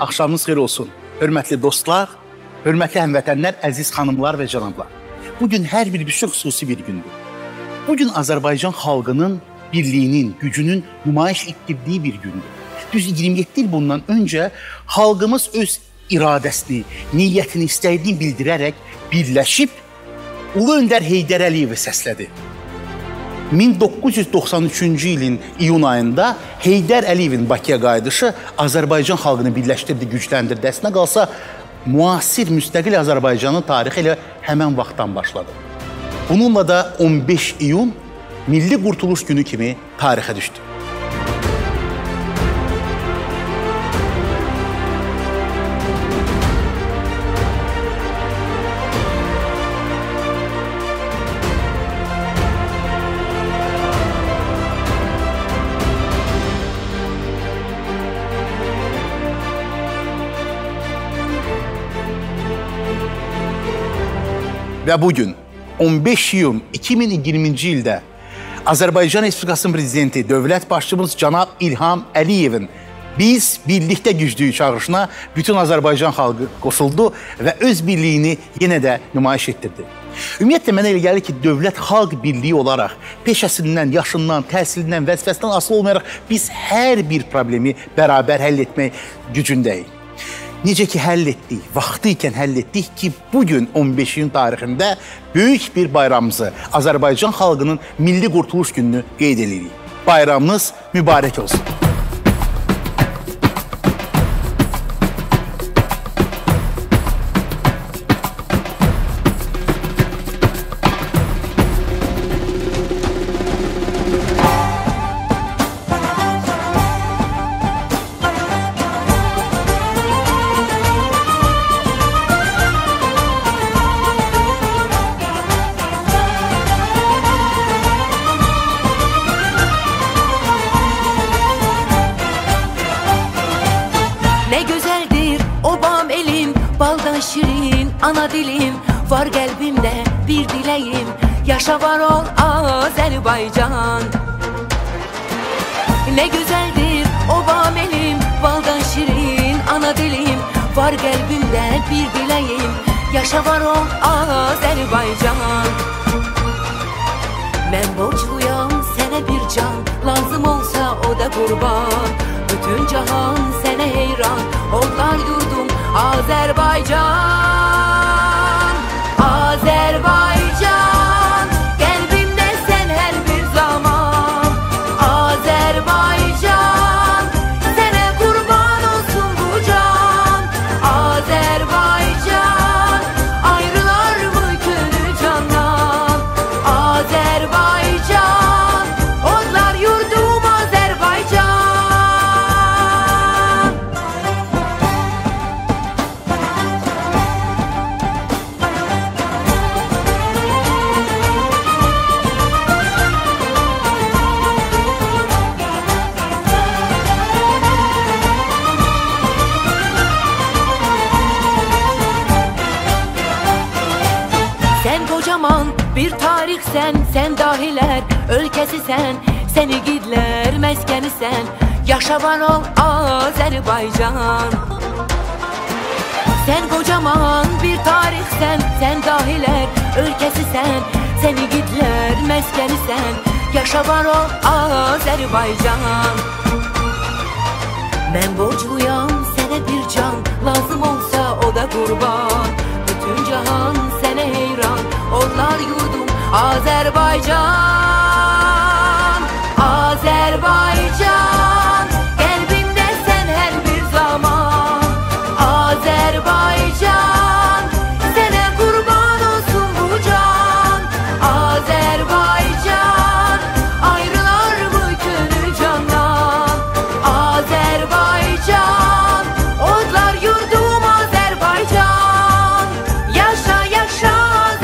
Axşamınız xeyir olsun. Hörmətli dostlar, hörmətli həmvətənlər, əziz xanımlar və cənablar. Bugün hər biri üçün xüsusi bir gündür. Bugün Azərbaycan xalqının birliyinin, gücünün nümayiş etdirdiyi bir gündür. Düz 27 il bundan öncə xalqımız öz iradəsini, niyyətini, istəyini bildirərək birləşib Ulu Öndər Heydər Əliyevi səslədi. 1993-cü ilin iyun ayında Heydər Əliyevin Bakıya qayıdışı Azərbaycan xalqını birləşdirdi, gücləndirdi. Əslində qalsa, müasir, müstəqil Azərbaycanın tarixi ilə həmən vaxtdan başladı. Bununla da 15 iyun Milli Qurtuluş Günü kimi tarixə düşdü. Və bugün 15 iyun 2020-ci ildə Azərbaycan Respublikasının Prezidenti, dövlət başçımız cənab İlham Əliyevin "Biz birlikdə güclüyük" çağırışına bütün Azərbaycan xalqı qoşuldu və öz birliyini yenə də nümayiş etdirdi. Ümumiyyətlə, mənə elə gəlir ki, dövlət-xalq birliyi olaraq peşəsindən, yaşından, təhsilindən, vəzifəsindən asılı olmayaraq biz hər bir problemi bərabər həll etmək gücündəyik. Necə ki, həll etdik, vaxtı ikən həll etdik ki, bugün 15 iyun tarixində böyük bir bayramımızı, Azərbaycan xalqının Milli Qurtuluş Gününü qeyd edirik. Bayramınız mübarək olsun. Şirin ana dilim, var qəlbimdə bir diləyim, yaşa var ol Azərbaycan. Nə gözəldir obam elim, baldan şirin ana dilim, var qəlbimdə bir diləyim, yaşa var ol Azərbaycan. Mən borcluyam sənə bir can, lazım olsa o da qurban. Bütün cahan sənə heyran, onlar yurdum Azərbaycan. Azərbaycan, qəlbimdə sən hər bir zaman. Azərbaycan, sənə qurban olsun bu can. Azərbaycan, ayrılar mı könül candan. Azərbaycan, onlar yurdum Azərbaycan. Bir tarixsən, sən dahilər ölkəsisən, sən igidlər məskənisən, yaşa var ol Azərbaycan. Sən qocaman bir tarixsən, sən dahilər ölkəsisən, sən igidlər məskənisən, yaşa var ol Azərbaycan. Mən borcluyam sənə bir can, lazım olsa o da qurban. Bütün cahan sənə heyran, onlar yurdum Azərbaycan. Azərbaycan, qəlbimdə sən hər bir zaman. Azərbaycan, sənə qurban olsun bu can. Azərbaycan, ayrılar mı könül candan. Azərbaycan, odlar yurdum Azərbaycan. Yaşa, yaşa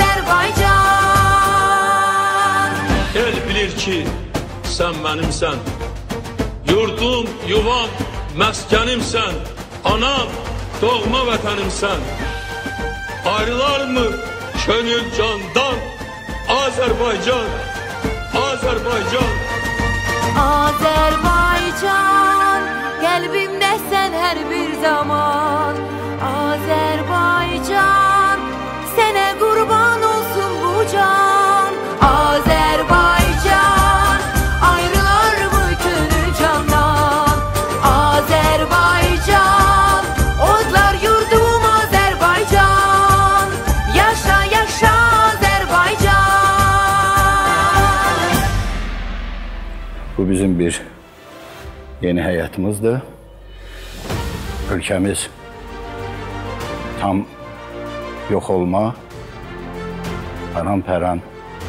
Azərbaycan. El bilir ki, sən mənimsən, yurdum, yuvam, məskənimsən, anam, doğma vətənimsən. Ayrılar mı könül candan. Azərbaycan, Azərbaycan. Azərbaycan, qəlbimdə sən hər bir zaman. Bu bizim bir yeni həyatımızdır. Ölkəmiz tam yox olma, paramparan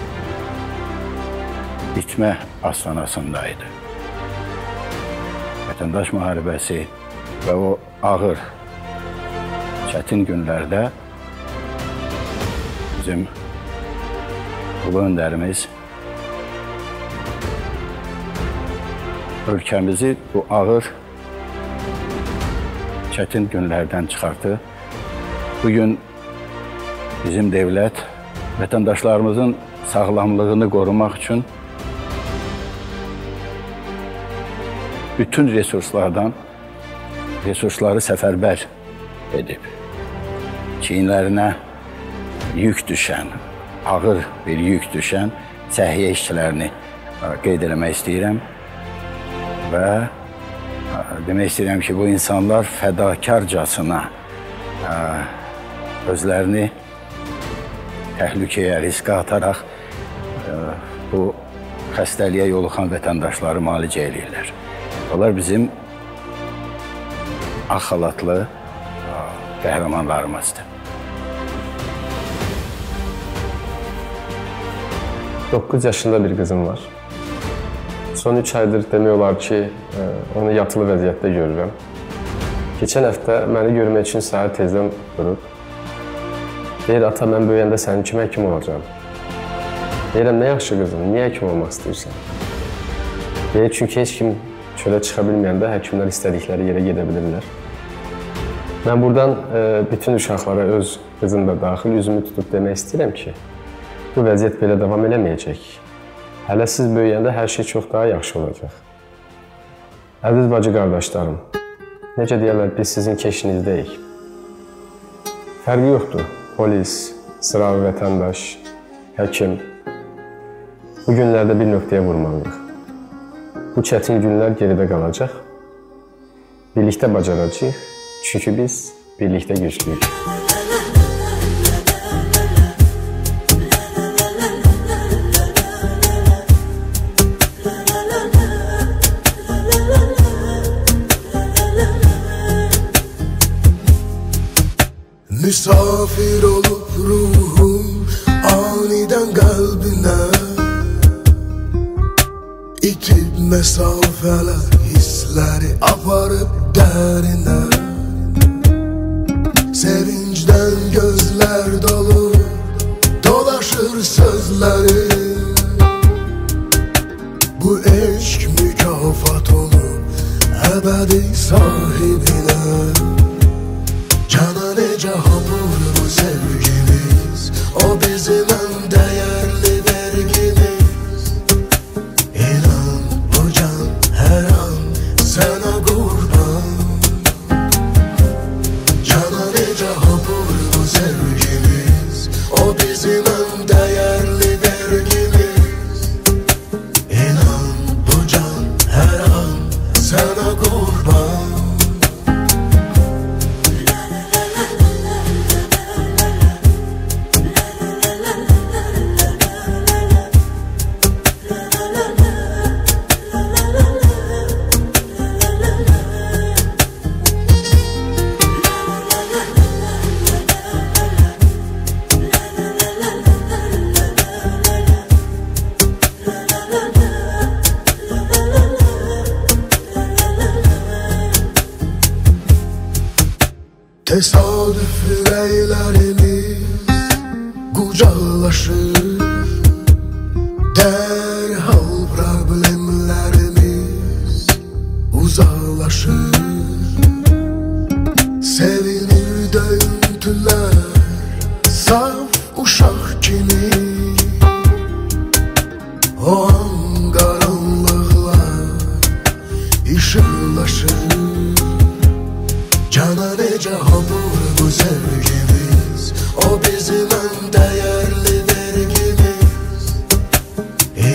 bitmə astanasındaydı. Vətəndaş müharibəsi və o ağır, çətin günlərdə bizim ulu öndərimiz ölkəmizi bu ağır, çətin günlərdən çıxartdı. Bugün bizim devlət vətəndaşlarımızın sağlamlığını qorumaq üçün bütün resursları səfərbər edib. Çiyinlərinə yük düşən, ağır bir yük düşən səhiyyə işçilərini qeyd eləmək istəyirəm. Və demək istəyirəm ki, bu insanlar fədakarcasına özlərini təhlükəyə, riskə ataraq bu xəstəliyə yoluxan vətəndaşları müalicə edirlər. Onlar bizim ağ xalatlı qəhrəmanlarımızdır. 9 yaşında bir qızım var. Son 3 aydır demək olar ki, onu yatılı vəziyyətdə görürəm. Keçən həftə məni görmək üçün səhər tezdən durub. Deyir, ata, mən böyüyəndə sənin kimi həkim olacağım. Deyirəm, nə yaxşı qızım, niyə həkim olmaq istəyirsən? Deyir, çünki heç kim çölə çıxa bilməyəndə həkimlər istədikləri yerə gedə bilirlər. Mən buradan bütün uşaqlara, öz qızım da daxil üzümü tutub demək istəyirəm ki, bu vəziyyət belə davam eləməyəcək. Hələ siz böyüyəndə hər şey çox daha yaxşı olacaq. Əziz bacı qardaşlarım, necə deyərlər, biz sizin keşinizdəyik. Fərqi yoxdur, polis, sıravi vətəndaş, həkim. Bu günlərdə bir nöqtəyə vurmalıyıq. Bu çətin günlər geridə qalacaq. Birlikdə bacaracağıq, çünki biz birlikdə güclüyük. Misafir olup ruhum aniden kalbine, itip mesafeler hisleri aparıp derine. Sevinçten gözler dolu dolaşır sözleri. Bu eşk mükafat olup ebedi sahibine. Cana nece hamur bu sevgimiz, o bizim en değerli vergimiz. İnan bu can her an sana kurban. Cana nece hamur bu sevgimiz, o bizim en değerli vergimiz. İnan bu can her an sana kurban. Tesadüf yüreklerimiz kucaklaşır, derhal problemlerimiz uzaklaşır. Sevinir döntüler saf uşak kimi, o an karanlıklar ışıklaşır. Cana nece hamur bu sevgimiz, o bizim en değerli vergimiz.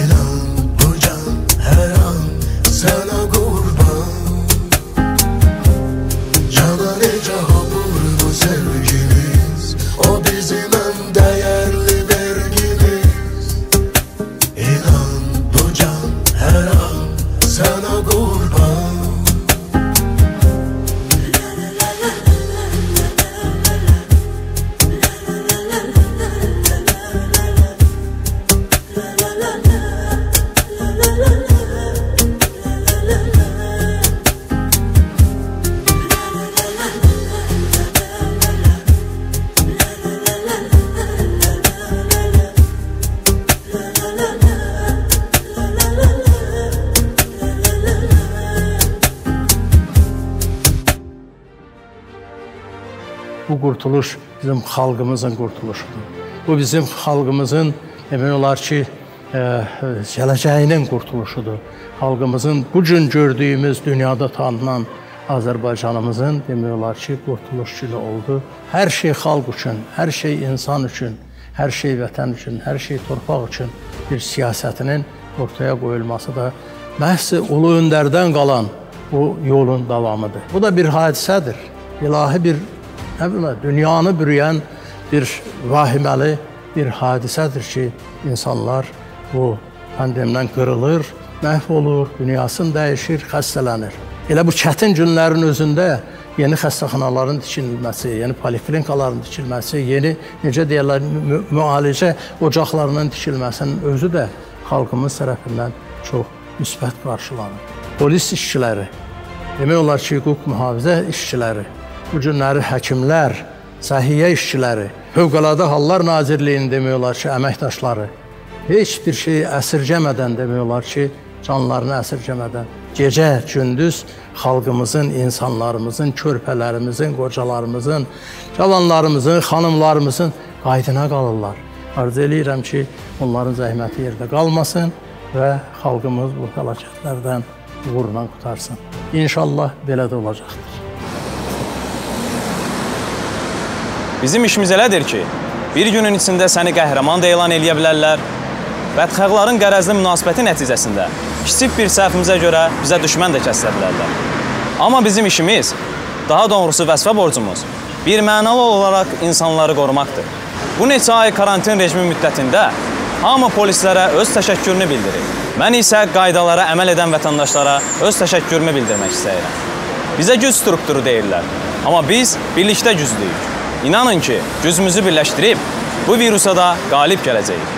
bu qurtuluş bizim xalqımızın qurtuluşudur. Bu bizim xalqımızın demək olar ki, gələcəyinin qurtuluşudur. Xalqımızın bu gün gördüyümüz dünyada tanınan Azərbaycanımızın demək olar ki, qurtuluş günü oldu. Hər şey xalq üçün, hər şey insan üçün, hər şey vətən üçün, hər şey torpaq üçün bir siyasətinin ortaya qoyulması da məhz Ulu Öndərdən qalan bu yolun davamıdır. Bu da bir hadisədir. İlahi bir, dünyanı bürüyən bir vahiməli bir hadisədir ki, insanlar bu pandemiydən qırılır, məhv olur, dünyasını dəyişir, xəstələnir. Elə bu çətin günlərin özündə yeni xəstəxanaların tikilməsi, yeni poliklinikaların tikilməsi, yeni, necə deyirlər, müalicə ocaqlarının tikilməsinin özü də xalqımız tərəfindən çox müsbət qarşılanır. Polis işçiləri, demək olar ki, hüquq mühafizə işçiləri, bu günləri həkimlər, səhiyyə işçiləri, Fövqəladə Hallar Nazirliyinin demək olar ki, əməkdaşları heç bir şeyi əsirgəmədən demək olar ki, canlarını əsirgəmədən gecə, gündüz xalqımızın, insanlarımızın, körpələrimizin, qocalarımızın, cavanlarımızın, xanımlarımızın qaydına qalırlar. Arzu eləyirəm ki, onların zəhməti yerdə qalmasın və xalqımız bu fəlakətlərdən uğurla qutarsın. İnşallah belə də olacaqdır. Bizim işimiz elədir ki, bir günün içində səni qəhrəman da elan eləyə bilərlər, bədxəqlərin qərəzli münasibəti nəticəsində kiçik bir səhvimizə görə bizə düşmən də kəssə bilərlər. Amma bizim işimiz, daha doğrusu vəzifə borcumuz, bir mənalı olaraq insanları qorumaqdır. Bu neçə ay karantin rejimi müddətində hamı polislərə öz təşəkkürünü bildirir. Mən isə qaydalara əməl edən vətəndaşlara öz təşəkkürümü bildirmək istəyirəm. Bizə güc strukturu deyirlər, amma biz birlikdə güclüyük. İnanın ki, gücümüzü birləşdirib bu virusa da qalib gələcəyik.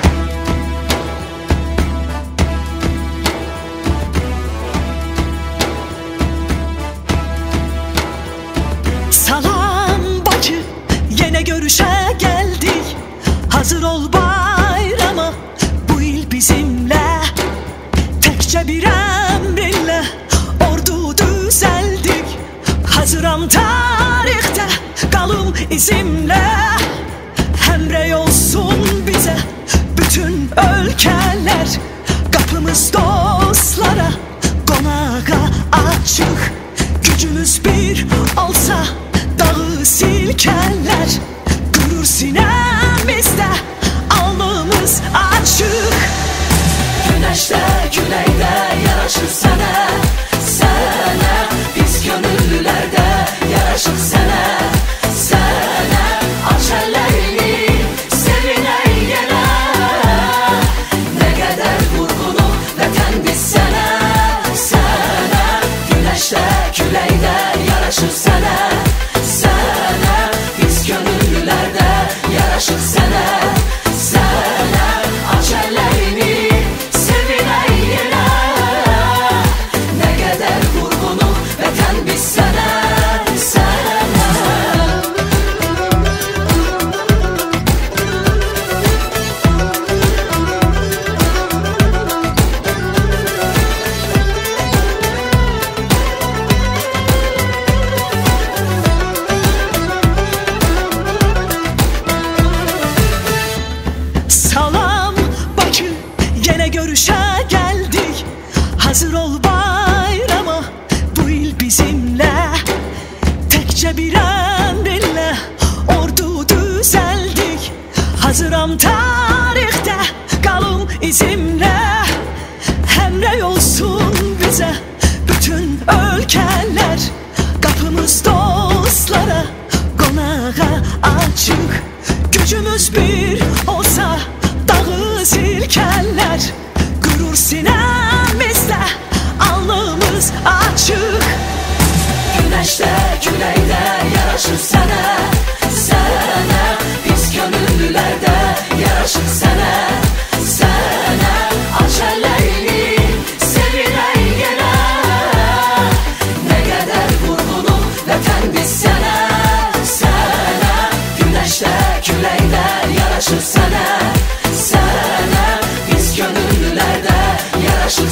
Salam bacı, yenə görüşə gəldik. Hazır ol bayrama, bu il bizimlə. Təkcə bir əmrinlə ordu düzəldik. Hazıram tarixdə, qalım izimlə. Həmrəy olsun bizə bütün ölkələr. Qapımız dostlara, qonağa açıq. Gücümüz bir olsa dağı silkələr. Qürur sinəmizdə alnımız açıq. Günəşdə, küləkdə yaraşır sənə, sənə. Biz gönüllülərdə yaraşır sənə, sənə. Aç əllərini, sevinək yenə. Nə qədər vurğunu vətən biz sənə, sənə. Günəşdə, küləkdə yaraşır sənə, sənə. Biz gönüllülərdə yaraşır sənə, sənə. Aç əllərini, sevinək yenə. Nə qədər vurğunu vətən biz sənə, sənə. Salam bacı, yenə görüşə gəldik. Hazır ol bayrama, bu il bizimlə. Təkcə bir əmrinlə ordu düzəldik. Hazıram tarixdə, qalım izimlə. Həmrəy olsun bizə bütün ölkələr. Qapımız dostlara, qonağa açıq. Gücümüz bir olsa dağı silkələr. Qürur sinəmizdə alnımız açıq. Günəşdə, küləkdə yaraşır sənə, sənə. Biz gönüllülərdə yaraşır sənə, sənə. Aç əllərini, sevinək yenə. Nə qədər vurğunu vətən biz sənə, sənə. Günəşdə, küləkdə yaraşır sənə, sənə. Biz gönüllülərdə yaraşır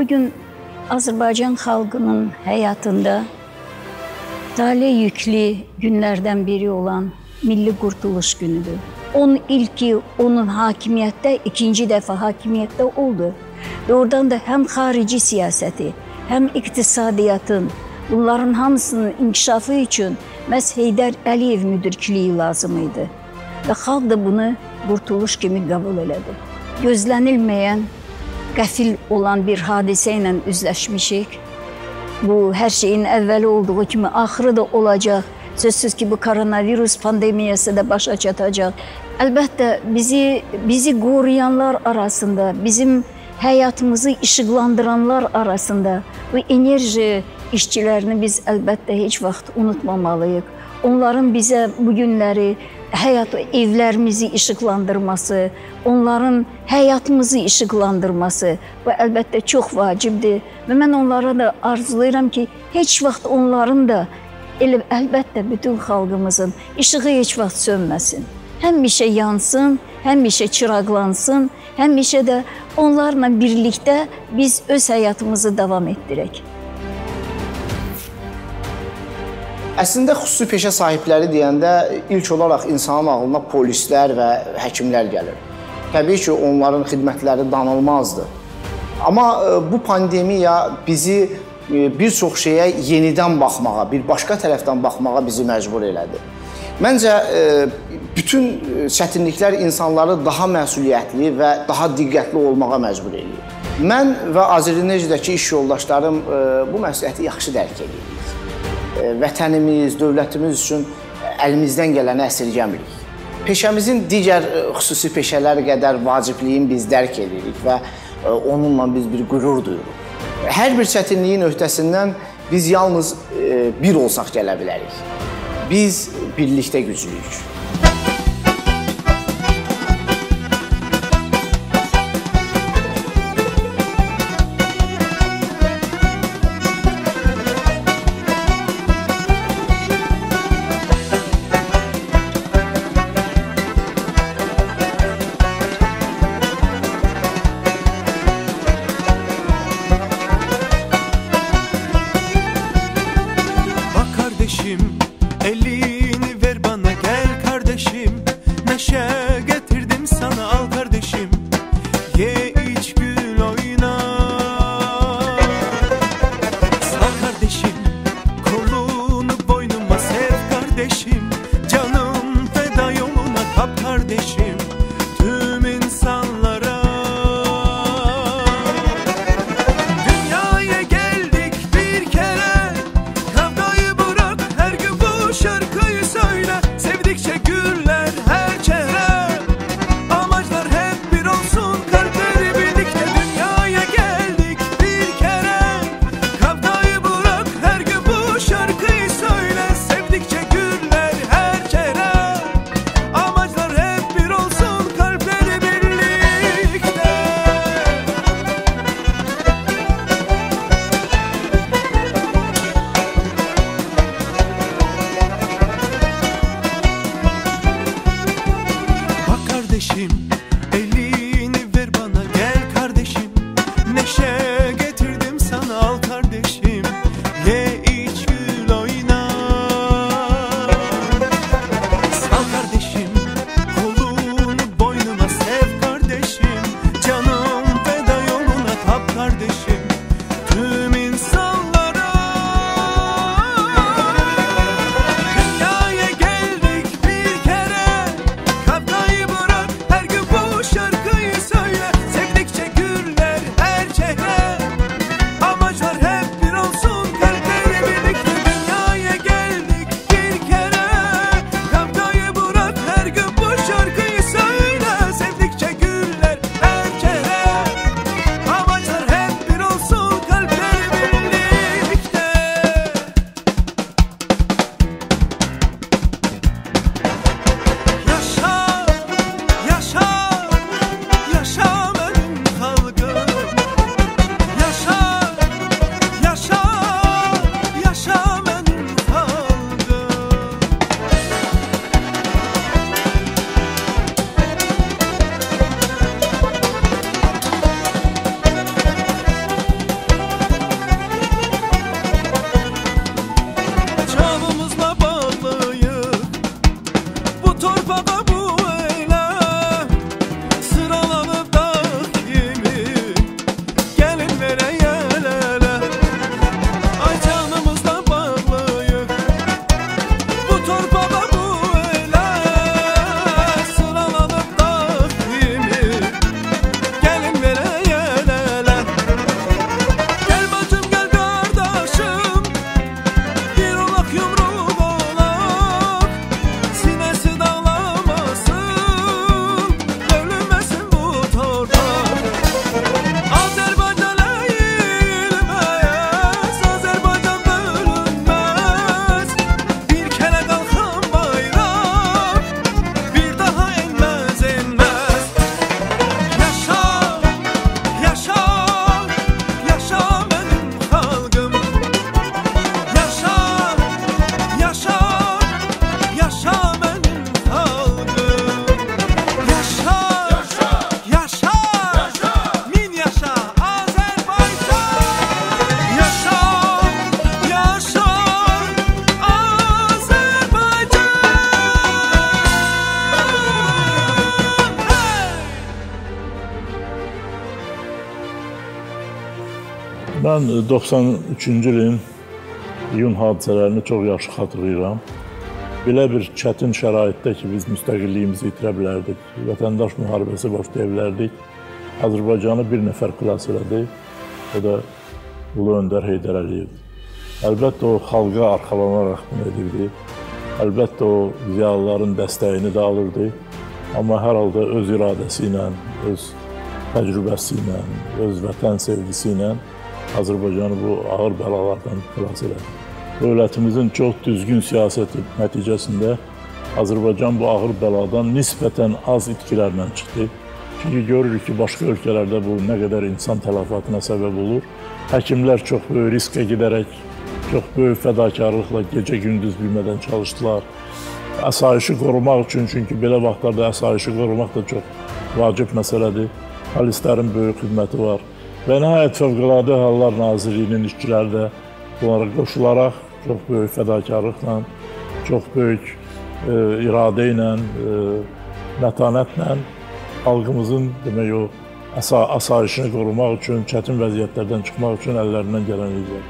bugün Azərbaycan xalqının həyatında tale yüklü günlərdən biri olan Milli Qurtuluş günüdür. 10 il ki onun hakimiyyətdə, ikinci dəfə hakimiyyətdə oldu. Və oradan da həm xarici siyasəti, həm iqtisadiyyatın, bunların hamısının inkişafı üçün məhz Heydər Əliyev müdrikliyi lazım idi. Və xalq da bunu qurtuluş kimi qəbul elədi. Gözlənilməyən, qəfil olan bir hadisə ilə üzləşmişik. Bu, hər şeyin əvvəli olduğu kimi axırı da olacaq. Sözsüz ki, bu koronavirüs pandemiyası da başa çatacaq. Əlbəttə, bizi qoruyanlar arasında, bizim həyatımızı işıqlandıranlar arasında bu enerji işçilərini biz əlbəttə heç vaxt unutmamalıyıq. Onların bizə bu günləri evlərimizi işıqlandırması, onların həyatımızı işıqlandırması bu əlbəttə çox vacibdir. Və mən onlara da arzulayıram ki, heç vaxt onların da əlbəttə bütün xalqımızın işığı heç vaxt sönməsin. Həmişə yansın, həmişə çıraqlansın, həmişə də onlarla birlikdə biz öz həyatımızı davam etdirək. Əslində xüsusi peşə sahibləri deyəndə ilk olaraq insanın ağlına polislər və həkimlər gəlir. Təbii ki, onların xidmətləri danılmazdır. Amma bu pandemiya bizi bir çox şeyə yenidən baxmağa, bir başqa tərəfdən baxmağa bizi məcbur elədi. Məncə, bütün çətinliklər insanları daha məsuliyyətli və daha diqqətli olmağa məcbur edir. Mən və Azərinecdəki iş yoldaşlarım bu məsuliyyəti yaxşı dərk edirik. Vətənimiz, dövlətimiz üçün əlimizdən gələni əsirgəmirik. Peşəmizin digər xüsusi peşələr qədər vacibliyini biz dərk edirik və onunla biz bir qürur duyuruq. Hər bir çətinliyin öhdəsindən biz yalnız bir olsaq gələ bilərik. Biz birlikdə güclüyük. Elini ver bana, gel kardeşim. Mən 93-cü ilin iyun hadisələrini çox yaxşı xatırlayıram. Belə bir çətin şəraitdə ki, biz müstəqilliyimizi itirə bilərdik, vətəndaş müharibəsi başlaya bilərdik. Azərbaycanı bir nəfər xilas elədi, o da Ulu Öndər Heydər Əliyevdir. Əlbəttə, o xalqa arxalanaraq bunu edirdi. Əlbəttə, o ziyalıların dəstəyini də alırdı. Amma hər halda öz iradəsi ilə, öz təcrübəsi ilə, öz vətən sevgisi ilə Azərbaycanı bu ağır bəlalardan xilas elədi. Dövlətimizin çox düzgün siyasəti nəticəsində Azərbaycan bu ağır bəladan nisbətən az itkilərlə çıxdı. Çünki görürük ki, başqa ölkələrdə bu nə qədər insan tələfatına səbəb olur. Həkimlər çox böyük riskə gedərək, çox böyük fədakarlıqla gecə-gündüz bilmədən çalışdılar. Əsayişi qorumaq üçün, çünki belə vaxtlarda əsayişi qorumaq da çox vacib məsələdir. Polislərin böyük xidməti var. Və nəhayət Fövqəladə Hallar Nazirliyinin işçiləri də bunlara qoşularaq çox böyük fədakarlıqla, çox böyük iradə ilə, mətanətlə xalqımızın demək o asayişini qorumaq üçün, çətin vəziyyətlərdən çıxmaq üçün əllərindən gələn edirlər.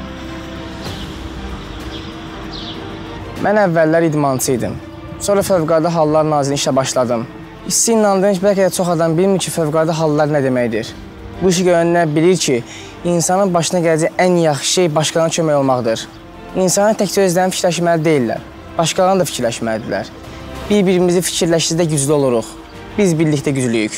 Mən əvvəllər idmançı idim. Sonra Fövqəladə Hallar Nazirliyinin işə başladım. Hissi inandığım ki, bəlkə də çox adam bilmir ki, Fövqəladə Hallar nə deməkdir. Bu işi görənlər bilir ki, insanın başına gələcək ən yaxşı şey başqalarına kömək olmaqdır. İnsanlar təkcə özlərini fikirləşməli deyirlər, başqalarını da fikirləşməlidirlər. Bir-birimizi fikirləşdikdə güclü oluruq. Biz birlikdə güclüyük.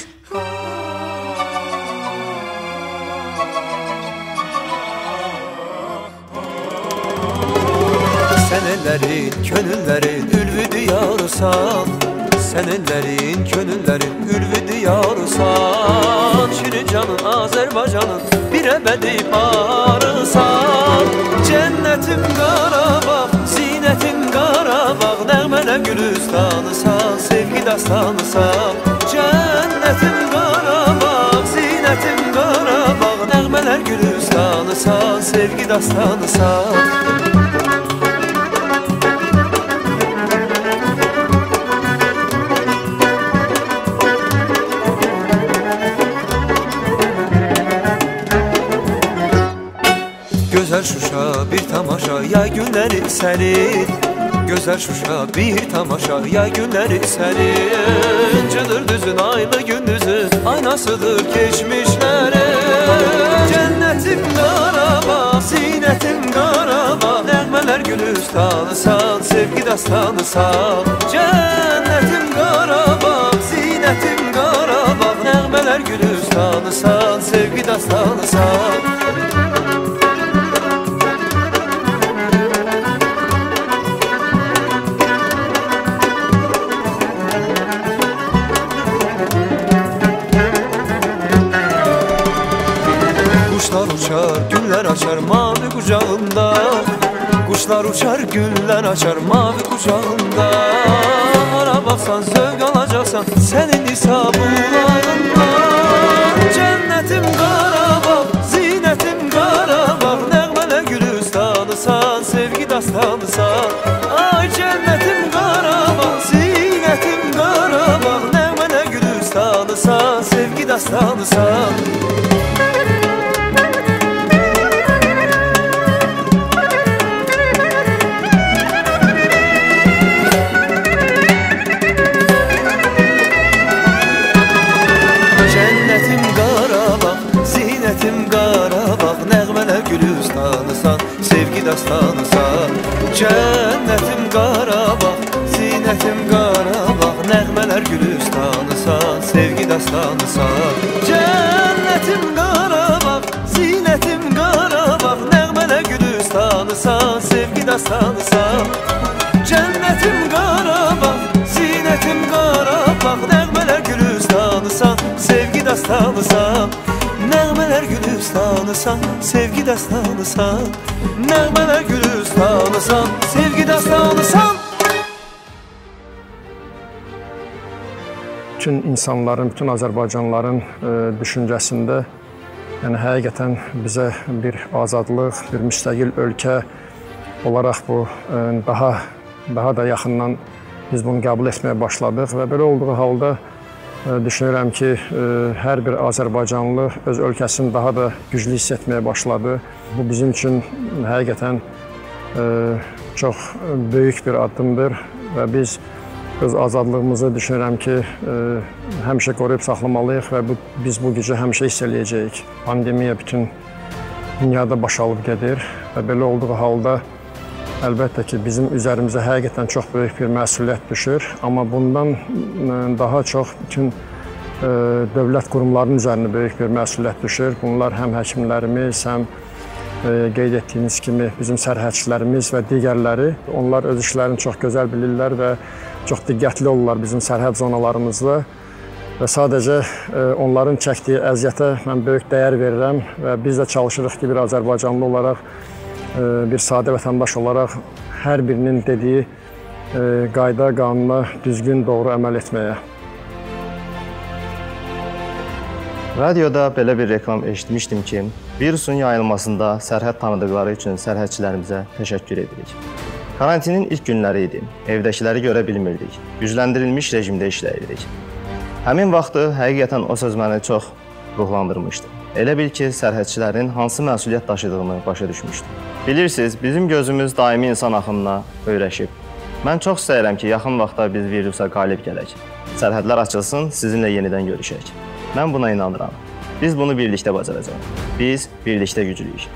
Sən ellərin, könüllərin ülvü diyarısan. Sən ellərin, könüllərin ülvü diyarısan. Şirin canın, Azərbaycanın bir əbədi barısan. Cənnətim Qarabağ, zinətim Qarabağ, nəğmələr gülüstanısan, sevgi dastanısan. Cənnətim Qarabağ, zinətim Qarabağ, nəğmələr gülüstanısan, sevgi dastanısan. Gözəl Şuşa bir tamaşa, yay günləri sərin. Gözəl Şuşa bir tamaşa, yay günləri sərin. Cıdır düzün, aylı gündüzün aynasıdır keçmişlərin. Cənnətim Qarabağ, zinətim Qarabağ, nəğmələr gülüstanısan, sevgi dastanısan. Cənnətim Qarabağ, zinətim Qarabağ, nəğmələr gülüstanısan, sevgi dastanısan. Quşlar uçar, güller açar mavi qucağında. Quşlar uçar, güller açar mavi qucağında. Hara baxsan, zövq alacaqsan, sənin hesablarında. Cənnətim Qarabağ, zinətim Qarabağ, nəğmələ gülüstanısan, sevgi dastanısan. Ay cənnətim Qarabağ, zinətim Qarabağ, nəğmələ gülüstanısan, sevgi dastanısan. Dastanısan, cənnətim Qarabağ, zinətim Qarabağ, nəğmələr gülüstanısan, sevgi dastanısan. Cənnətim Qarabağ, zinətim Qarabağ, nəğmələr gülüstanısan, sevgi dastanısan. Cənnətim Qarabağ, zinətim Qarabağ, nəğmələr gülüstanısan, sevgi dastanısan. Nəğmələr gülüstanısan, sevgi dastanısan. Nəğmələr gülüstanısan, sevgi dastanısan. Bütün insanların, bütün Azərbaycanlıların düşüncəsində yəni həqiqətən bizə bir azadlıq, bir müstəqil ölkə olaraq bu daha da yaxından biz bunu qəbul etməyə başladıq və belə olduğu halda Düşünürəm ki, hər bir Azərbaycanlı öz ölkəsini daha da güclü hiss etməyə başladı. Bu bizim üçün həqiqətən çox böyük bir addımdır və biz öz azadlığımızı düşünürəm ki, həmişə qoruyub saxlamalıyıq və biz bu gücü həmişə hiss eləyəcəyik. Pandemiya bütün dünyada baş alıb gedir və belə olduğu halda əlbəttə ki, bizim üzərimizə həqiqətən çox böyük bir məsuliyyət düşür. Amma bundan daha çox bütün dövlət qurumlarının üzərində böyük bir məsuliyyət düşür. Bunlar həm həkimlərimiz, həm qeyd etdiyiniz kimi bizim sərhədçilərimiz və digərləri. Onlar öz işlərini çox gözəl bilirlər və çox diqqətli olurlar bizim sərhəd zonalarımızda. Və sadəcə onların çəkdiyi əziyyətə mən böyük dəyər verirəm və biz də çalışırıq ki, bir Azərbaycanlı olaraq, bir sadə vətəndaş olaraq hər birinin dediyi qayda, qanuna düzgün, doğru əməl etməyə. Radioda belə bir reklam eşitmişdim ki, virusun yayılmasında sərhəd tanıdıqları üçün sərhədçilərimizə təşəkkür edirik. Karantinin ilk günləri idi, evdəkiləri görə bilmirdik, gücləndirilmiş rejimdə işləyirik. Həmin vaxtı həqiqətən o söz məni çox ruhlandırmışdı. Elə bil ki, sərhədçilərin hansı məsuliyyət daşıdığını başa düşmüşdüm. Bilirsiniz, bizim gözümüz daimi insan axınına öyrəşib. Mən çox istəyirəm ki, yaxın vaxtda biz virusa qalib gələk. Sərhədlər açılsın, sizinlə yenidən görüşək. Mən buna inanıram. Biz bunu birlikdə bacaracağıq. Biz birlikdə güclüyük.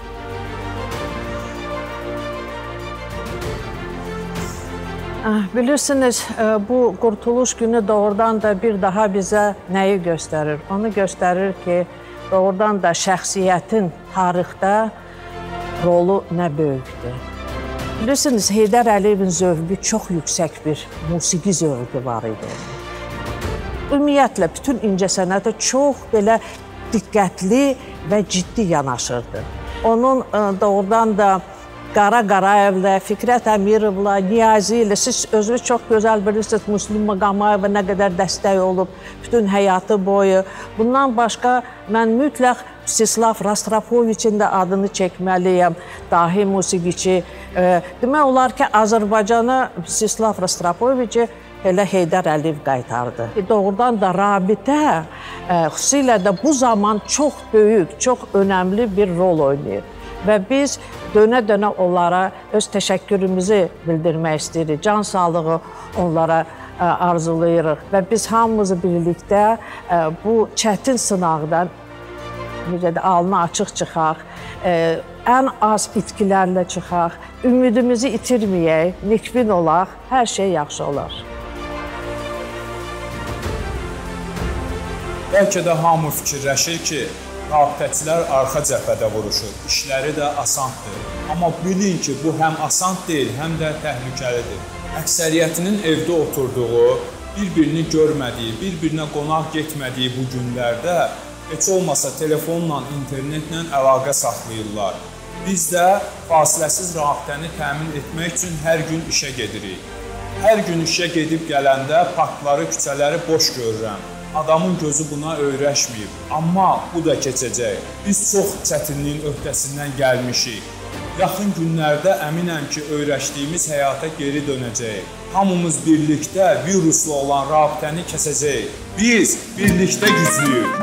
Bilirsiniz, bu Qurtuluş günü doğrudan da bir daha bizə nəyi göstərir? Onu göstərir ki, doğrudan da şəxsiyyətin tarixdə rolu nə böyükdür. Bilirsiniz, Heydər Əliyevin zövqü çox yüksək bir musiqi zövqü var idi. Ümumiyyətlə, bütün incəsənətə çox belə diqqətli və ciddi yanaşırdı. Onun doğrudan da Qara Qarayevlə, Fikrət Əmirovla, Niyazi ilə, siz özünüz çox gözəl bilirsiniz, Müslüm Maqamayeva nə qədər dəstək olub bütün həyatı boyu. Bundan başqa mən mütləq Mstislav Rostropoviçin də adını çəkməliyəm, dahi musiqiçi. Demək olar ki, Azərbaycana Mstislav Rostropoviçi elə Heydər Əliyev qaytardı. Doğrudan da rabitə, xüsusilə də bu zaman çox böyük, çox önəmli bir rol oynayır. Və biz dönə-dönə onlara öz təşəkkürümüzü bildirmək istəyirik. Can sağlığı onlara arzulayırıq və biz hamımızı birlikdə bu çətin sınaqdan alnı açıq çıxaq, ən az itkilərlə çıxaq, ümidimizi itirməyək, nikbin olaq, hər şey yaxşı olar. Bəlkə də hamı fikirləşir ki, rabitəçilər arxa cəbhədə vuruşur, işləri də asandır. Amma bilin ki, bu həm asan deyil, həm də təhlükəlidir. Əksəriyyətinin evdə oturduğu, bir-birini görmədiyi, bir-birinə qonaq getmədiyi bu günlərdə heç olmasa telefonla, internetlə əlaqə saxlayırlar. Biz də fasiləsiz rabitəni təmin etmək üçün hər gün işə gedirik. Hər gün işə gedib gələndə parkları, küçələri boş görürəm. Adamın gözü buna öyrəşməyib. Amma bu da keçəcək. Biz çox çətinliyin öhdəsindən gəlmişik. Yaxın günlərdə əminəm ki, öyrəşdiyimiz həyata geri dönəcəyik. Hamımız birlikdə virusla olan rabitəni kəsəcəyik. Biz birlikdə güclüyük.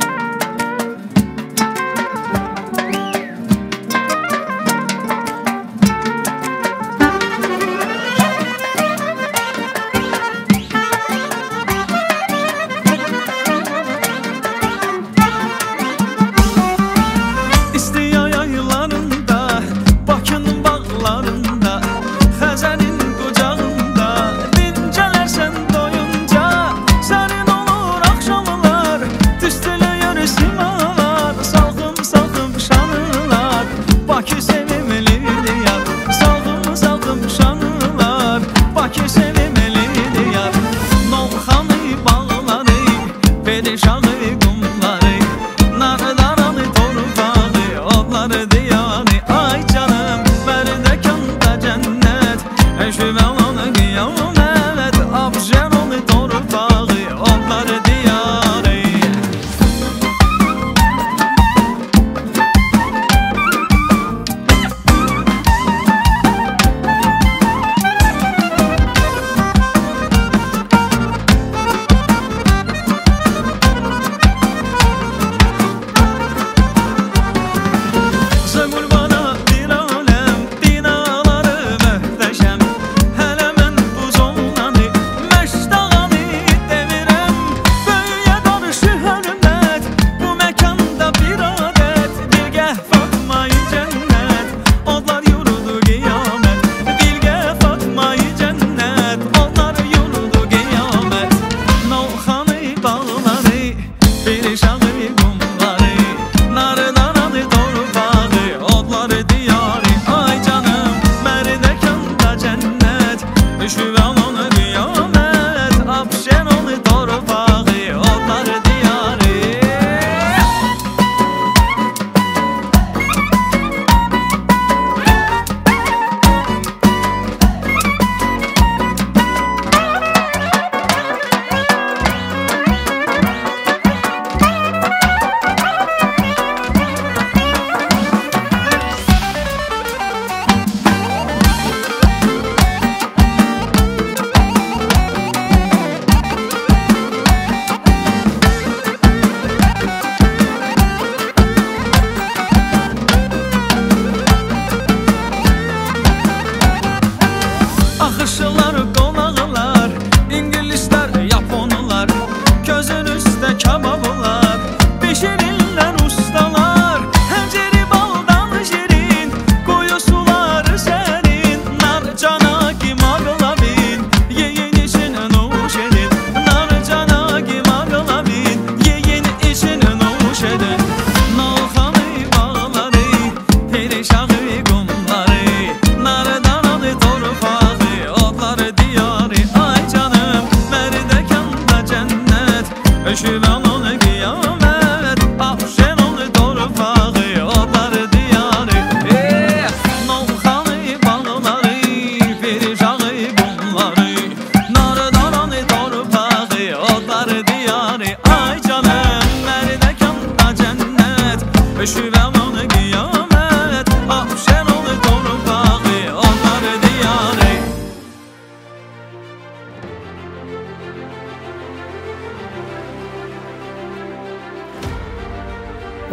Düstüləyə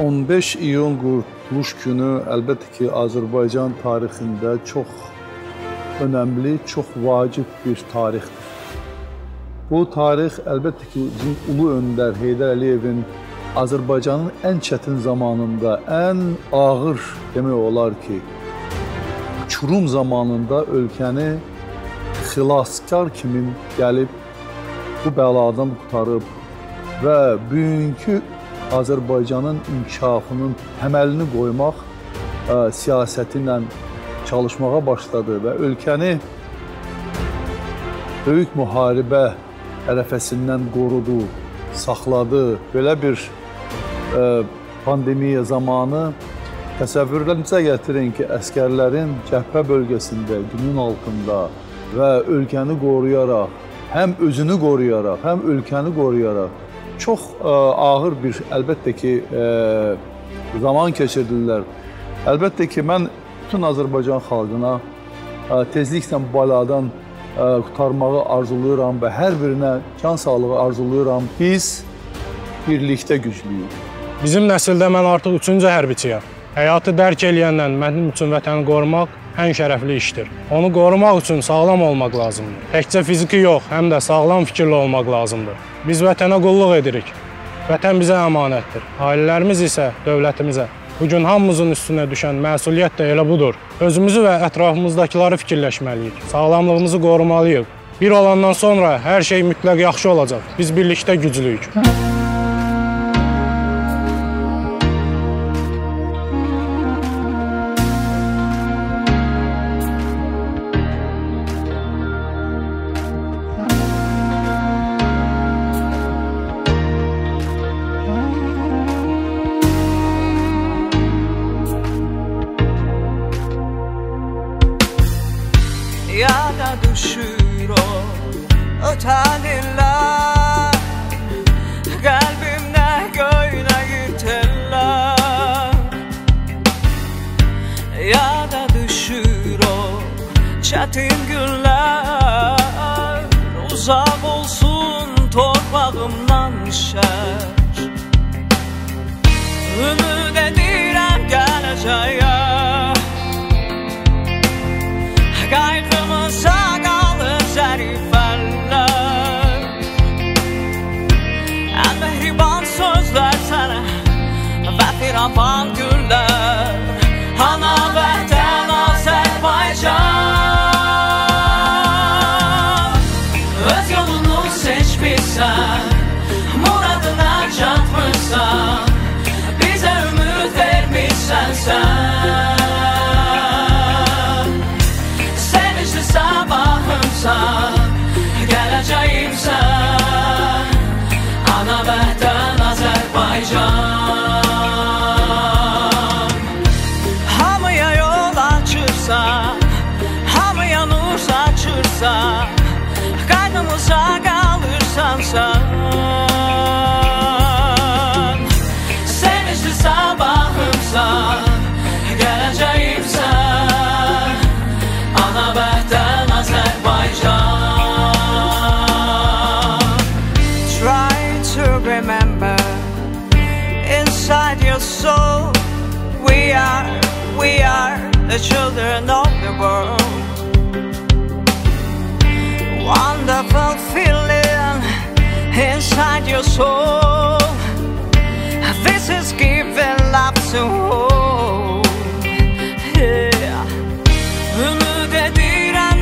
15 iyun Qurtuluş günü əlbəttə ki, Azərbaycan tarixində çox önəmli, çox vacib bir tarixdir. Bu tarix əlbəttə ki, bizim ulu öndər Heydər Əliyevin Azərbaycanın ən çətin zamanında, ən ağır demək olar ki, uçurum zamanında ölkəni xilaskar kimi gəlib bu bəladan qurtarıb və bugünkü Azərbaycanın inkişafının təməlini qoymaq siyasəti ilə çalışmağa başladı və ölkəni böyük müharibə ərəfəsindən qorudu, saxladı. Belə bir pandemiya zamanı təsəvvürlərinize gətirin ki, əskərlərin cəbhə bölgəsində, günün altında və ölkəni qoruyaraq, həm özünü qoruyaraq, həm ölkəni qoruyaraq çox ağır bir, əlbəttə ki, zaman keçirdilər. Əlbəttə ki, mən bütün Azərbaycan xalqına tezliklə bu baladan qurtarmağı arzuluyuram və hər birinə can sağlığı arzuluyuram. Biz birlikdə güclüyük. Bizim nəsildə mən artıq 3-cü hərbiçiyəm. Həyatı dərk eləyəndən mənim üçün vətəni qorumaq ən şərəfli işdir. Onu qorumaq üçün sağlam olmaq lazımdır. Təkcə fiziki yox, həm də sağlam fikirli olmaq lazımdır. Biz vətənə qulluq edirik. Vətən bizə əmanətdir. Ailələrimiz isə dövlətimizə. Bugün hamımızın üstünə düşən məsuliyyət də elə budur. Özümüzü və ətrafımızdakiları fikirləşməliyik. Sağlamlığımızı qorumalıyıq. Bir olandan sonra hər şey mütləq yaxşı olacaq. Biz birlikdə güclüyük. Yada düşür o öten iller, kalbimde göğüne yırtırlar. Yada düşür o çetin günler, uzak olsun torpağımdan şer. Ümid edirəm gələcəyə, kaygımıza kalır zərifələr. Ən mehriban sözlər sənə və firavan günlər. Ana vətən Azərbaycan, öz yolunu seçmişsən, muradına çatmışsan, bizə ümid vermişsən sən. Gələcəyimsən, ana vətən Azərbaycan. Hamıya yol açırsan, hamıya nur saçırsan, qaynımıza qalırsan sən. Sevinçli sabahımsan, gələcəyimsən, ana vətən Azərbaycan. Remember, inside your soul, we are the children of the world. Wonderful feeling inside your soul. This is giving love to all. Yeah. Ümid edirəm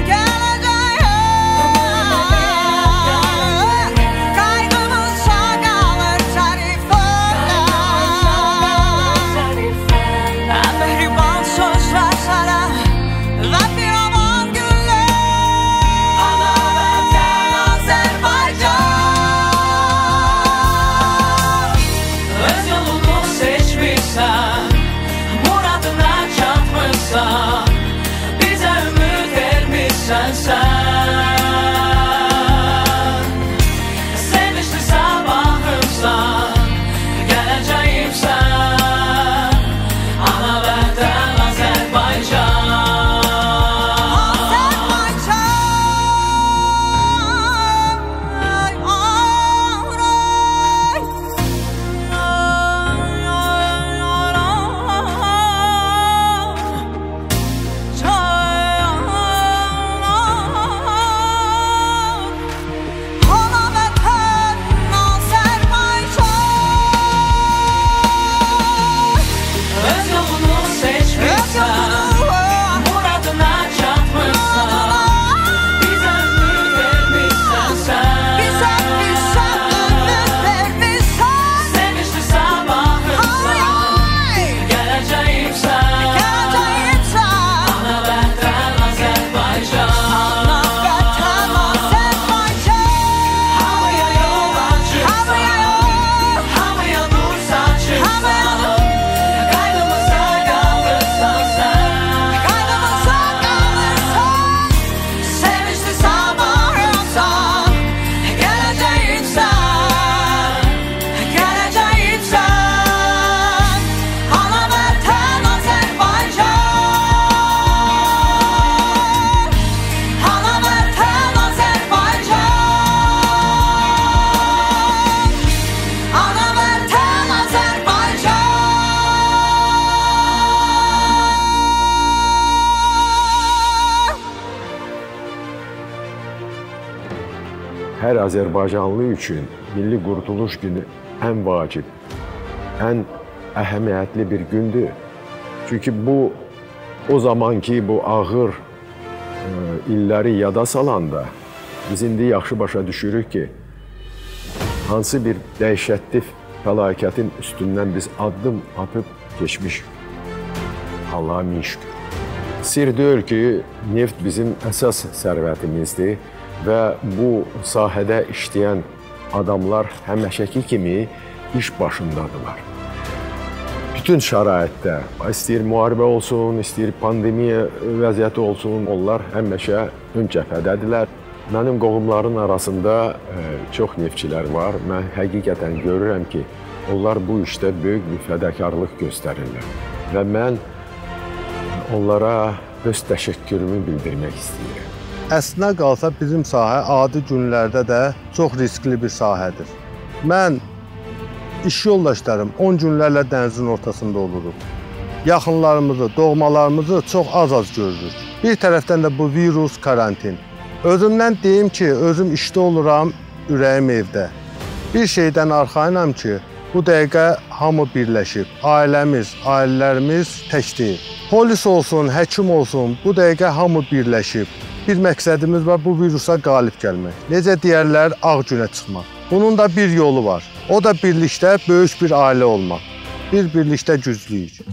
hər Azərbaycanlı üçün Milli Qurtuluş Günü ən vacib, ən əhəmiyyətli bir gündür. Çünki bu, o zamanki bu ağır illəri yada salanda biz indi yaxşı başa düşürük ki, hansı bir dəhşətli fəlakətin üstündən biz addım atıb geçmişik. Allah'a min şükür. Sir deyil ki, neft bizim əsas sərvətimizdir və bu sahədə işləyən adamlar həmişəki kimi iş başındadılar. Bütün şəraitdə, istəyir müharibə olsun, istəyir pandemiya vəziyyəti olsun, onlar həmişə ön cəbhədədirlər. Mənim qohumların arasında çox neftçilər var. Mən həqiqətən görürəm ki, onlar bu işdə böyük bir fədakarlıq göstərirlər. Və mən onlara öz təşəkkürümü bildirmək istəyirəm. Əslinə qalsa bizim sahə adi günlərdə də çox riskli bir sahədir. Mən iş yoldaşlarım 10 günlərlə dənizin ortasında oluruq. Yaxınlarımızı, doğmalarımızı çox az görürük. Bir tərəfdən də bu virus, karantin. Özümdən deyim ki, özüm işdə oluram, ürəyim evdə. Bir şeydən arxayınam ki, bu dəqiqə hamı birləşib. Ailəmiz, ailələrimiz tək deyil. Polis olsun, həkim olsun, bu dəqiqə hamı birləşib. Bir məqsədimiz var, bu virusa qalib gəlmək. Necə deyərlər, ağ günə çıxmaq. Bunun da bir yolu var. O da birlikdə böyük bir ailə olmaq. Bir birlikdə güclüyük.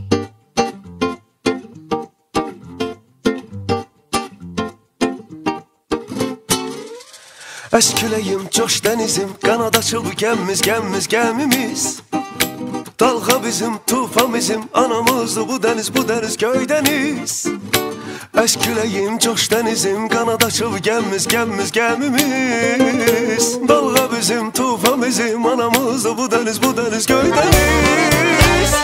Əsküləyim, coş dənizim, qanad açılıb gəmimiz, gəmimiz. Dalğa bizim, tufan bizim, anamızdır bu dəniz, göydəniz. Əsküləyim, coş dənizim, qanad açılıb gəmimiz, gəmimiz. Dalğa bizim, tufan bizim, anamızdır bu dəniz, göydəniz.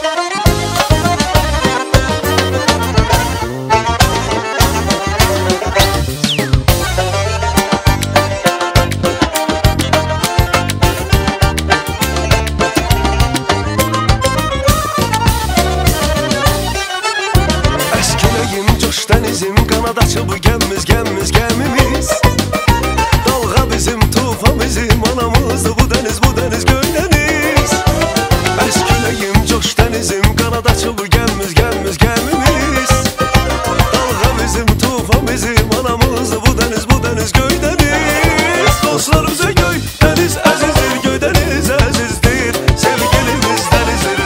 Dənizim, qanad açıb gəmimiz, gəmimiz. Dalğa bizim, tufan bizim, anamızdır bu dəniz, göydəniz. Əsküləyim, coş dənizim, qanad açıb gəmimiz, gəmimiz. Dalğa bizim, tufan bizim, anamızdır bu dəniz, göydəniz. Dostlar bizə göy, dəniz əzizdir, göydəniz əzizdir. Sevgilimiz dənizdir,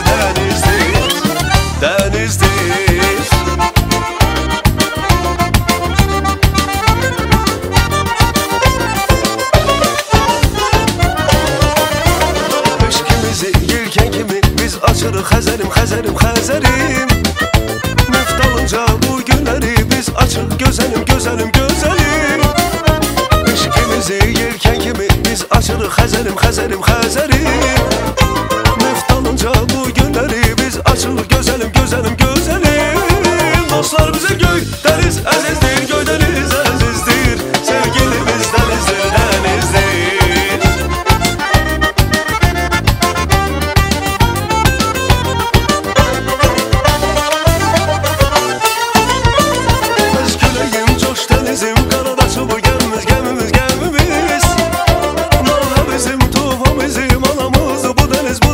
dənizdir. Xəzərim, Neft alınca bu günləri biz açıq gözəlim. İşqimizi yelkən kimi biz açırıq xəzərim. Neft alınca bu günləri biz açıq gözəlim. Dostlar bizə göy, dəniz əzizdir, göydəniz əzizdir. Sevgilimiz dənizdir. Gemimiz. Dalga bizim, tufan bizim, anamızdır bu dəniz,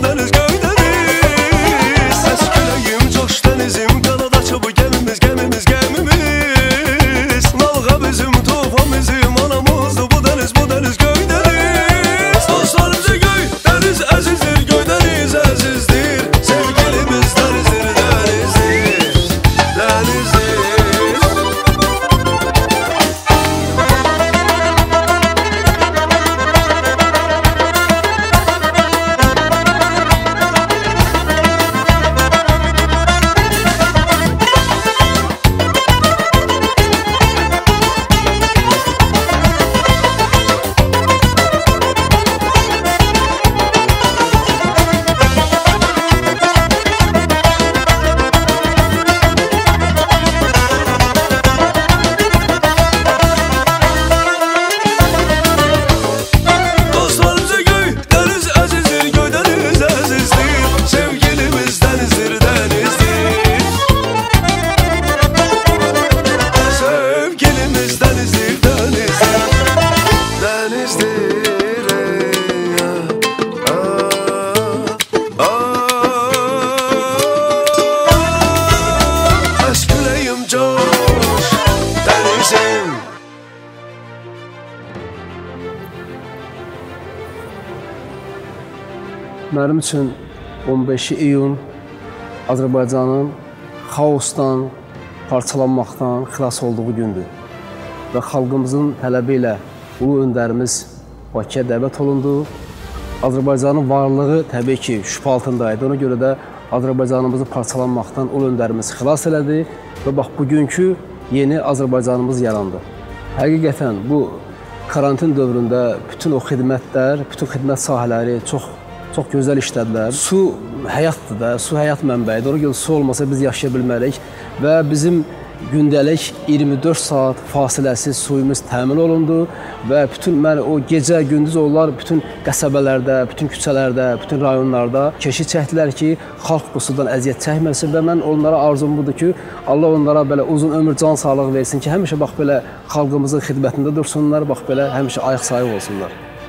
Mənim üçün 15 iyun Azərbaycanın xaosdan, parçalanmaqdan xilas olduğu gündür. Və xalqımızın tələbi ilə ulu öndərimiz Bakıya dəvət olundu. Azərbaycanın varlığı təbii ki, şübhə altındaydı. Ona görə də Azərbaycanımızı parçalanmaqdan ulu öndərimiz xilas elədi və bax, bugünkü yeni Azərbaycanımız yarandı. Həqiqətən bu karantin dövründə bütün o xidmətlər, bütün xidmət sahələri çox gözəl işlədilər. Su həyatdır da, su həyat mənbəyidir. Ona görə su olmasa biz yaşaya bilmərik və bizim gündəlik 24 saat fasiləsiz suyumuz təmin olundu və bütün o gecə, gündüz onlar bütün qəsəbələrdə, bütün küçələrdə, bütün rayonlarda keşik çəkdilər ki, xalq bu sudan əziyyət çəkməsin və mən onlara arzum budur ki, Allah onlara belə uzun ömür, can sağlığı versin ki, həmişə bax belə xalqımızın xidmətində dursunlar, bax belə həmişə ayıq-sayıq olsunlar.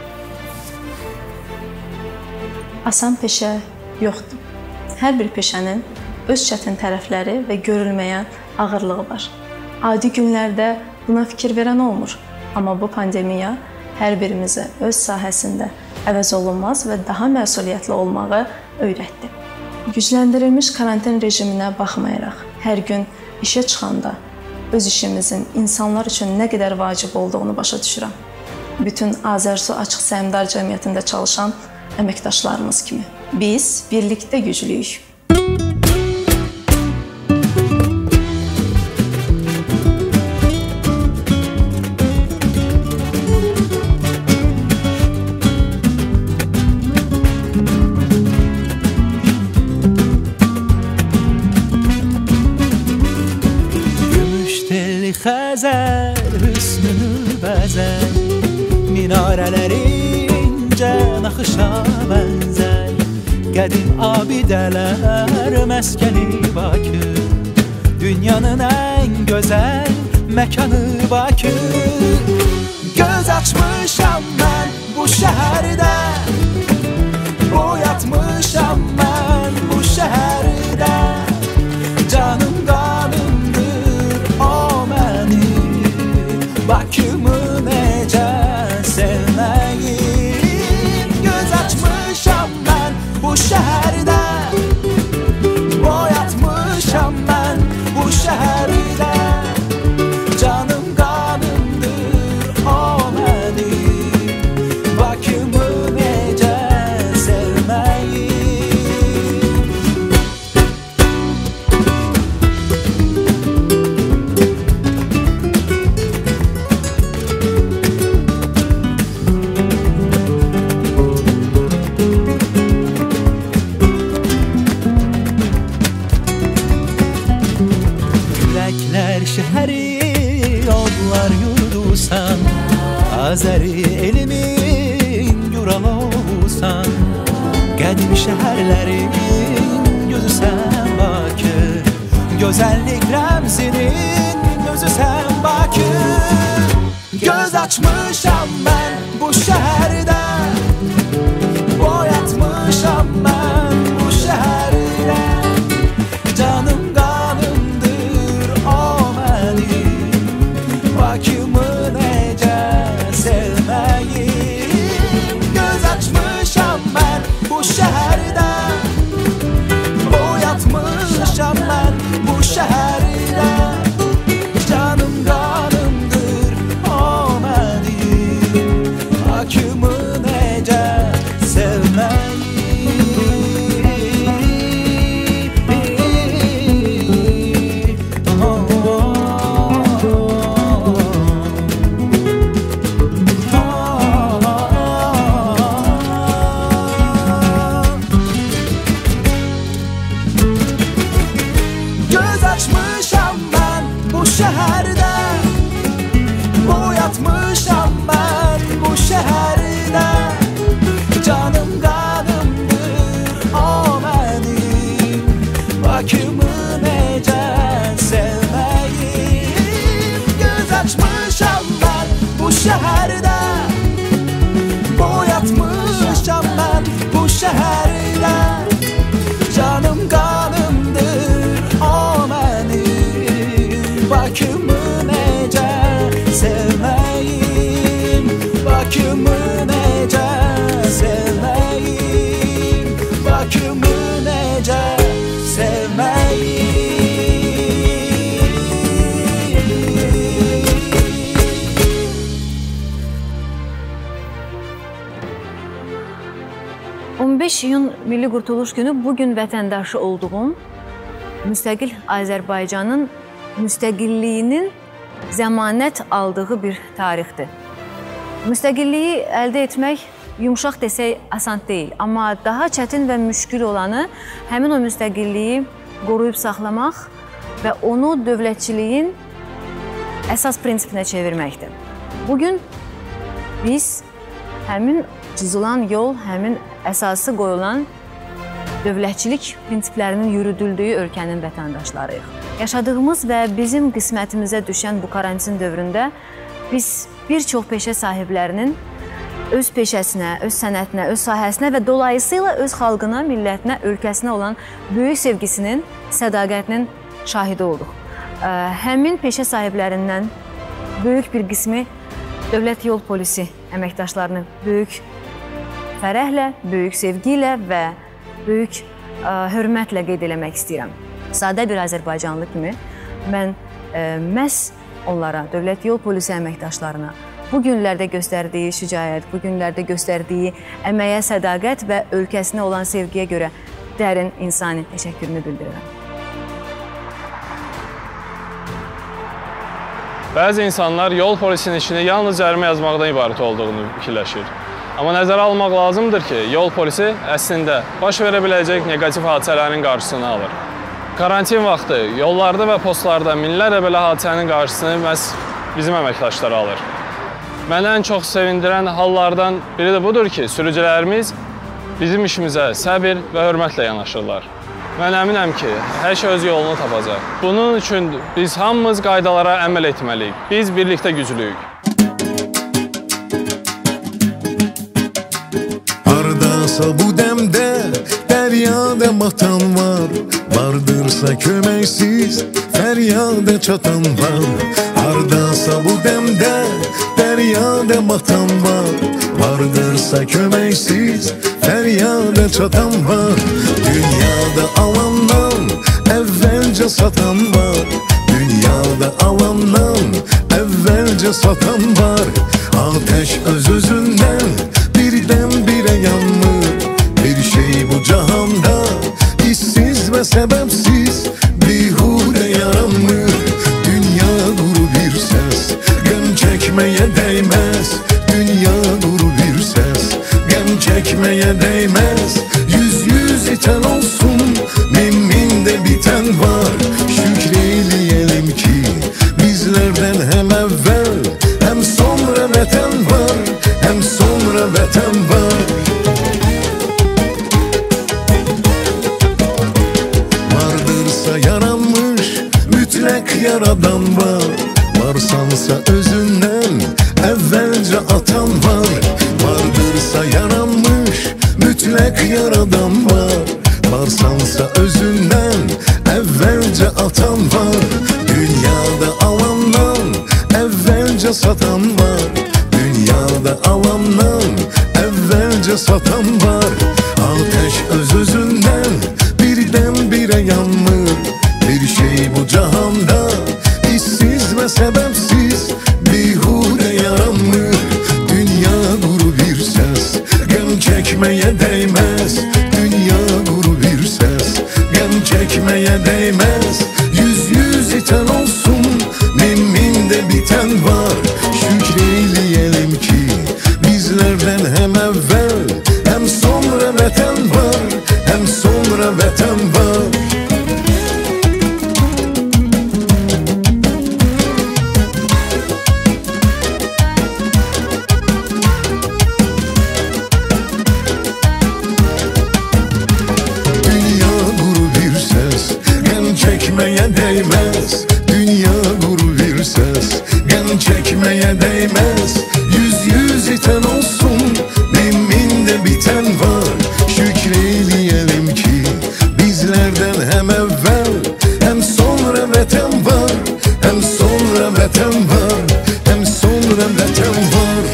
Asan peşə yoxdur. Hər bir peşənin öz çətin tərəfləri və görülməyən ağırlığı var. Adi günlərdə buna fikir verən olmur. Amma bu pandemiya hər birimizə öz sahəsində əvəz olunmaz və daha məsuliyyətli olmağı öyrətdi. Gücləndirilmiş karantin rejiminə baxmayaraq, hər gün işə çıxanda öz işimizin insanlar üçün nə qədər vacib olduğunu başa düşürəm. Bütün Azərsu Açıq Səhmdar Cəmiyyətində çalışan əməkdaşlarımız kimi. Biz birlikdə güclüyük. Gümüştelli Xəzər hüsnünü bəzər, minarələrincə naxışa bənzər, qədim abidələr məskəni Bakı, dünyanın ən gözəl məkanı Bakı. Göz açmışam mən bu şəhərdə, boyatmışam mən bu şəhərdə, canım qanımdır o mənim, Bakımı necə sevməyim. Göz açmışam mən bu şəhərdə, boyatmışam mən bu şəhərdə, canım qanımdır o mənim, Bakımı necə sevməyim. Şəhəri odlar yurdusan, Azəri elimin yural olsan, qədim şəhərlərin gözüsən Bakı, gözəllik rəmzinin özüsən Bakı. Göz açmışam mən bu şəhərdə, boyatmışam mən bu şəhərdə, canım Bakımı necə sevməyim. Göz açmışam mən bu şəhərdə, boyatmışam mən bu şəhərdə, canım qanımdır o mənim, Bakımı necə sevməyim. Şəhərdə, boyatmışam mən bu şəhərdə, canım qanımdır o mənim, Bakımı necə sevməyim. Göz açmışam mən bu şəhərdə, boyatmışam mən bu şəhərdə, canım qanımdır o mənim, Bakımı necə sevməyim, Bakımı necə sevməyim. 15 iyun Milli Qurtuluş Günü bugün vətəndaşı olduğum müstəqil Azərbaycanın müstəqilliyinin zəmanət aldığı bir tarixdir. Müstəqilliyi əldə etmək yumşaq desək asan deyil, amma daha çətin və müşkül olanı həmin o müstəqilliyi qoruyub saxlamaq və onu dövlətçiliyin əsas prinsipinə çevirməkdir. Bugün biz həmin çizilan yol, həmin əsası qoyulan dövlətçilik prinsiplərinin yürüdüldüyü ölkənin vətəndaşlarıyıq. Yaşadığımız və bizim qismətimizə düşən bu karantin dövründə biz bir çox peşə sahiblərinin öz peşəsinə, öz sənətinə, öz sahəsinə və dolayısıyla öz xalqına, millətinə, ölkəsinə olan böyük sevgisinin, sədaqətinin şahidi olduq. Həmin peşə sahiblərindən böyük bir qismi Dövlət Yol Polisi əməkdaşlarını böyük fərəhlə, böyük sevgi ilə və böyük hörmətlə qeyd eləmək istəyirəm. Sadə bir Azərbaycanlı kimi mən məhz onlara, Dövlət Yol Polisi əməkdaşlarına bu günlərdə göstərdiyi şücaət, bu günlərdə göstərdiyi əməyə sədaqət və ölkəsinə olan sevgiyə görə dərin insani təşəkkürümü bildirirəm. Bəzi insanlar yol polisinin işini yalnız cərimə yazmaqdan ibarət olduğunu fikirləşir. Amma nəzərə almaq lazımdır ki, yol polisi əslində baş verə biləcək neqativ hadisələrin qarşısını alır. Karantin vaxtı yollarda və postlarda minlərlə belə hadisənin qarşısını məhz bizim əməkdaşlar alır. Məni ən çox sevindirən hallardan biri də budur ki, sürücülərimiz bizim işimizə səbir və hörmətlə yanaşırlar. Mən əminəm ki, hər şey öz yolunu tapacaq. Bunun üçün biz hamımız qaydalara əməl etməliyik. Biz birlikdə güclüyük. Hardasa bu dəmdə dəryada matan var, vardırsa köməksiz fəryada çatan var. Hardasa bu dəmdə dəryada matan var, vardırsa köməksiz fəryada çatan var. Dünyada alandan əvvəlcə satan var, dünyada alandan əvvəlcə satan var. Ateş öz-özündən birdən-birə yanmır, bir şey bu cahanda işsiz və səbəbsiz bihudə yaranmır. Dünya quru bir səs, qəm çəkməyə dəyməz. Dünya quru bir səs, qəm çəkməyə dəyməz. Yüz itən olsun, min də bitən var. Şükr eləyəlim ki, bizlərdən həm əvvəl, həm sonra vətən var, həm sonra vətən var. Vardırsa yaranmış mütləq yaradan var, varsansa özündən əvvəlcə atan var. Vardırsa yaranmış mütləq yaradan var, varsansa özündən əvvəlcə atan var. Dünyada alandan əvvəlcə satan var, dünyada alandan əvvəlcə satan var. Ateş öz-özündən birdən-birə yanmır, bir şey bu cahanda işsiz və səbəbsiz bihudə yaranmır. Dünya quru bir səs, qəm çəkməyə dəyməz. Dünya quru bir səs, qəm çəkməyə dəyməz. Yüz itən olsun, min də bitən var. Şükr eləyəlim ki, bizlərdən həm əvvəl, həm sonra vətən var, həm sonra vətən var. Çəkməyə dəyməz, dünya quru bir səs, qəm çəkməyə dəyməz. Yüz itən olsun, min də bitən var. Şükr eləyəlim ki, bizlərdən həm əvvəl, həm sonra vətən var, həm sonra vətən var, həm sonra vətən var.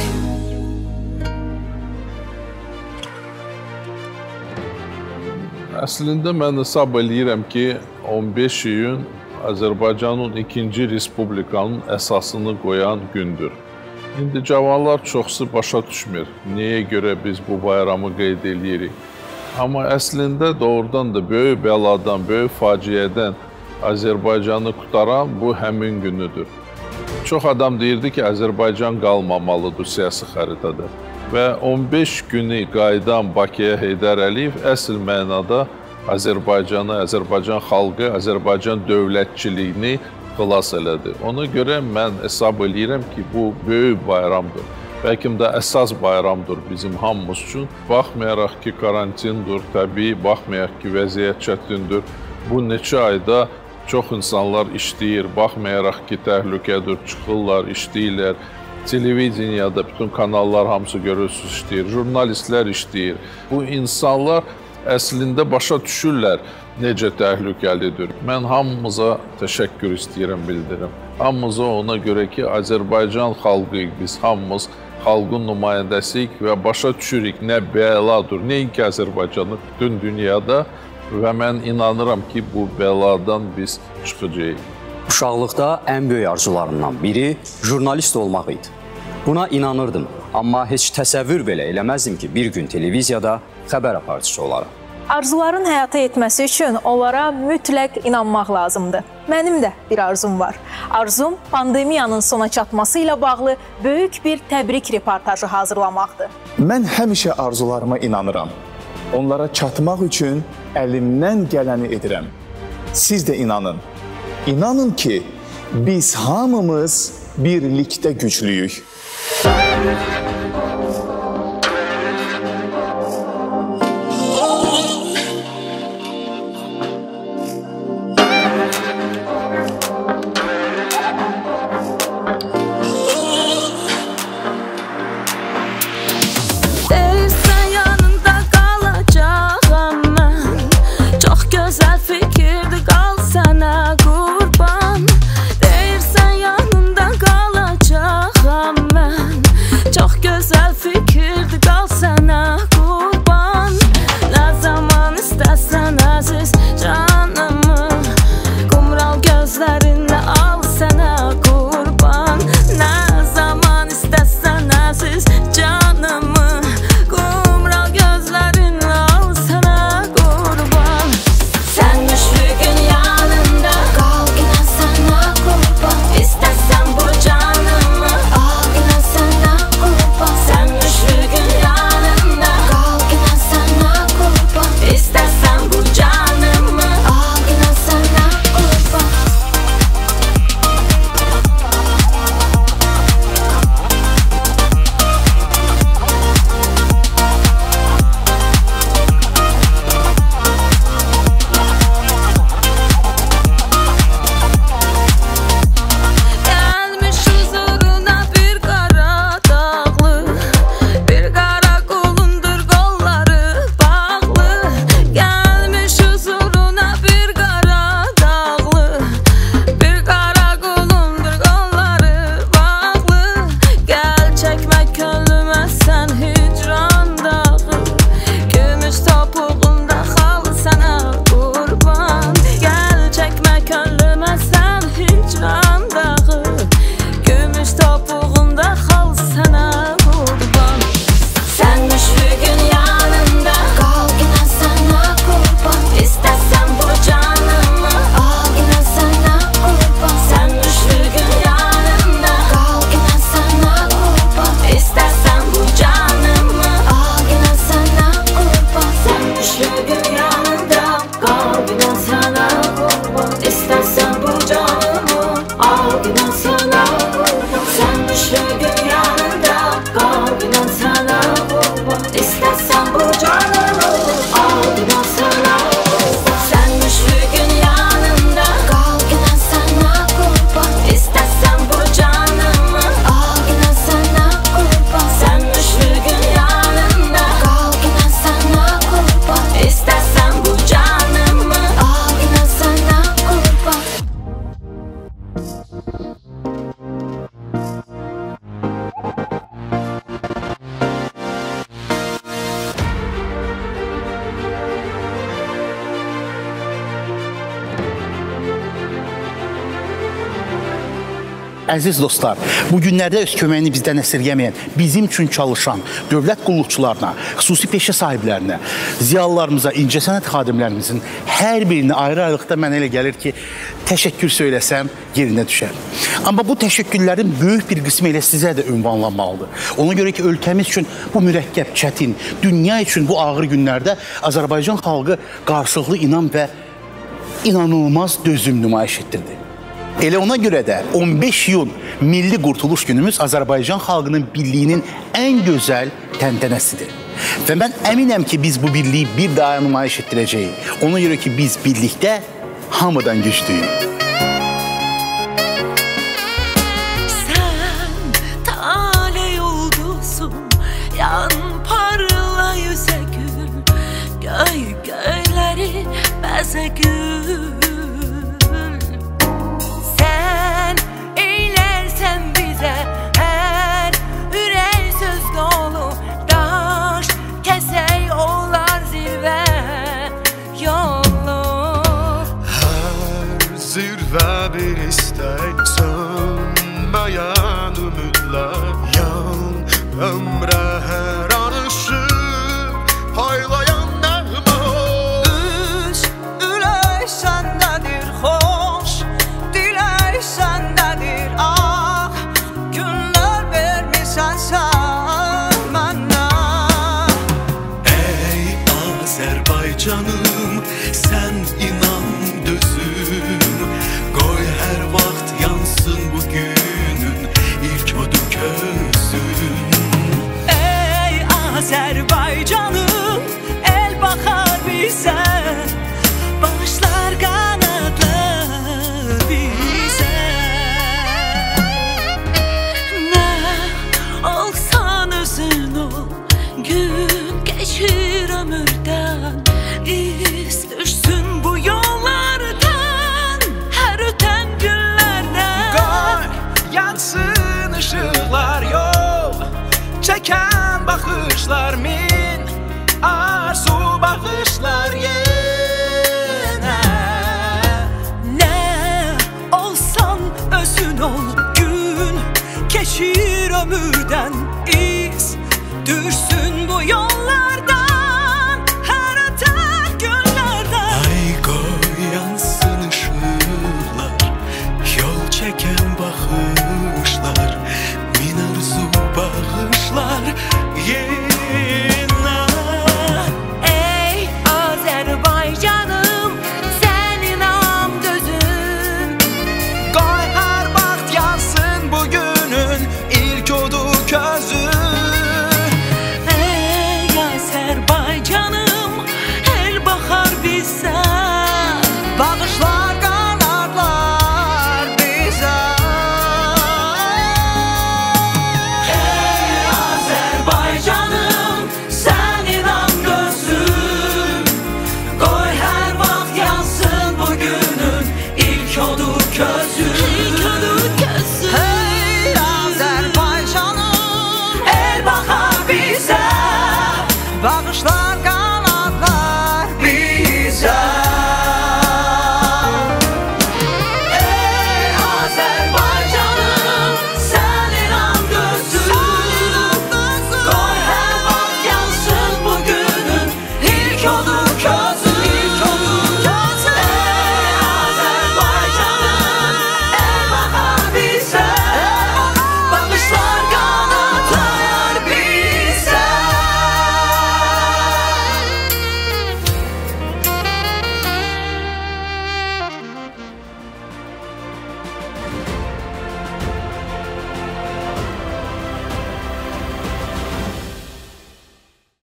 Əslində mən hesab eləyirəm ki, 15 iyun Azərbaycanın ikinci respublikanın əsasını qoyan gündür. İndi cavanlar çoxsu başa düşmür, nəyə görə biz bu bayramı qeyd edirik. Amma əslində doğrudan da böyük bəladan, böyük faciədən Azərbaycanı qutaran bu həmin günüdür. Çox adam deyirdi ki, Azərbaycan qalmamalıdır siyasi xəritada. Və 15 günü qayıdan Bakıya Heydər Əliyev əsl mənada Azərbaycanı, Azərbaycan xalqı, Azərbaycan dövlətçiliyini xilas elədi. Ona görə mən hesab edirəm ki, bu böyük bayramdır. Bəlkə də əsas bayramdır bizim hamımız üçün. Baxmayaraq ki, karantindir, təbii, baxmayaraq ki, vəziyyət çətindir. Bu neçə ayda çox insanlar işləyir, baxmayaraq ki, təhlükədir, çıxırlar, işləyirlər. Televizyada bütün kanallar hamısı görürsünüz işləyir, jurnalistlər işləyir. Bu insanlar əslində başa düşürlər necə təhlükəlidir. Mən hamımıza təşəkkür istəyirəm, bildirim. Hamımıza ona görə ki, Azərbaycan xalqıyıq, biz hamımız xalqın nümayəndəsiyik və başa düşürük nə bəladır, nəinki Azərbaycanı bütün dünyada və mən inanıram ki, bu bəladan biz çıxacağıq. Uşaqlıqda ən böyük arzularımdan biri jurnalist olmaq idi. Buna inanırdım, amma heç təsəvvür belə eləməzdim ki, bir gün televiziyada xəbər aparıcısı olarım. Arzuların həyata etməsi üçün onlara mütləq inanmaq lazımdır. Mənim də bir arzum var. Arzum pandemiyanın sona çatması ilə bağlı böyük bir təbrik reportajı hazırlamaqdır. Mən həmişə arzularıma inanıram. Onlara çatmaq üçün əlimdən gələni edirəm. Siz də inanın. İnanın ki, biz hamımız birlikdə güclüyük. Əziz dostlar, bu günlərdə öz köməyini bizdən əsirgəməyən, bizim üçün çalışan dövlət qulluqçularına, xüsusi peşə sahiblərinə, ziyalılarımıza, incəsənət xadimlərimizin hər birini ayrı-ayrılıqda mənə elə gəlir ki, təşəkkür söyləsəm yerinə düşər. Amma bu təşəkkürlərin böyük bir qismi elə sizə də ünvanlanmalıdır. Ona görə ki, ölkəmiz üçün bu mürəkkəb, çətin, dünya üçün bu ağır günlərdə Azərbaycan xalqı qarşılıqlı inam və inanılmaz dözüm nümayiş etdirdi. Elə ona görə də 15 iyun Milli Qurtuluş Günümüz Azərbaycan xalqının birliyinin ən gözəl təntənəsidir. Və mən əminəm ki, biz bu birliyi bir daha nümayiş etdirəcəyik. Ona görə ki, biz birlikdə hamıdan güclüyük. Sən tale yoldusun, yan parla yüzə gül, göyləri bəzə gül. Sən eylərsən bizə hər ürək söz dolu, daş kəsək olar zirvə yolu. Hər zirvə bir istək, sönməyən ümidlər, yan ömrə hər an ışıq paylayan. Canım, sən inan dözüm, qoy hər vaxt yansın bu günün ilk odu közüm. Ey Azərbaycanım, el baxar bizə, başlar qanadlı bizə. Nə olsan özün ol, gün keçir ömürdən, İz düşsün bu yollardan, hər ötən günlərdən. Qoy yansın ışıqlar, yol çəkən baxışlar, min arzu bağışlar yenə. Nə olsan özün ol, gün keçir ömürdən, İz düşsün bu yollardan.